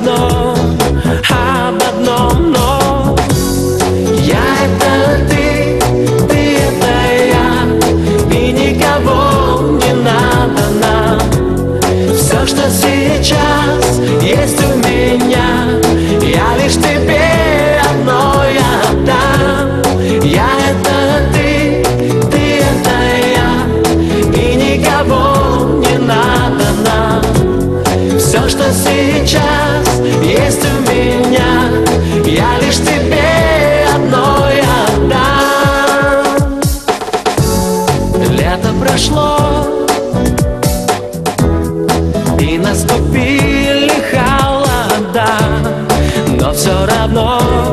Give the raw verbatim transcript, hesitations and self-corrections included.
одном, об одном, но я это ты, ты это я, и никого не надо нам. Все, что сейчас есть у меня, я лишь тебе одно я отдам. Я это ты, ты это я, и никого не надо нам. Все, что сейчас есть у меня, я лишь тебе одно я отдам. Лето прошло, и наступили холода, но все равно